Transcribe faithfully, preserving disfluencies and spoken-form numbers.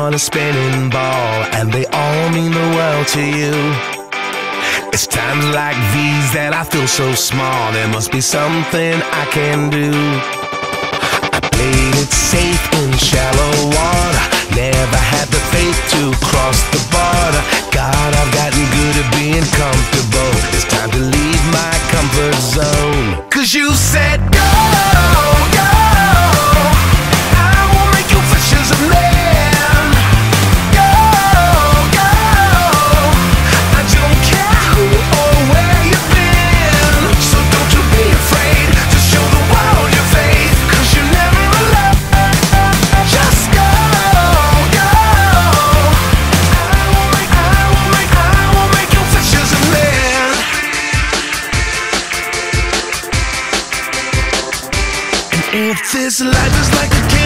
on a spinning ball, and they all mean the world to you. It's times like these that I feel so small. There must be something I can do. I played it safe in shallow water, never had the faith to cross the border. God, I've gotten good at being comfortable. It's time to leave my comfort zone. Cause you said go, go, I will make you fishers of men. Go, go, I don't care who or where you've been. So don't you be afraid to show the world your faith. Cause you're never alone. Just go, go, I will make, I will make, I will make you fishers of men. And if this life is like a game,